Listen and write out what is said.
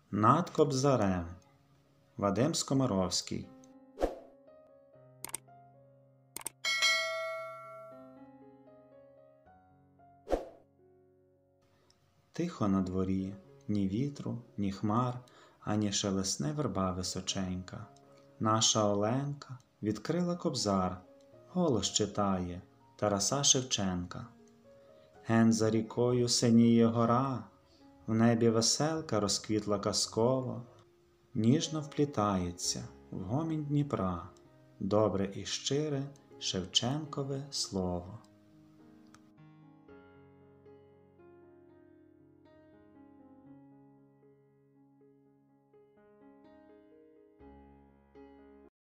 Над Кобзарем. Вадим Скоморовський. Тихо на дворі, ні вітру, ні хмар, ані шелесне верба височенька. Наша Оленка відкрила Кобзар, голос читає Тараса Шевченка. Ген за рікою синіє гора, в небі веселка розквітла казково, ніжно вплітається в гомінь Дніпра добре і щире Шевченкове слово.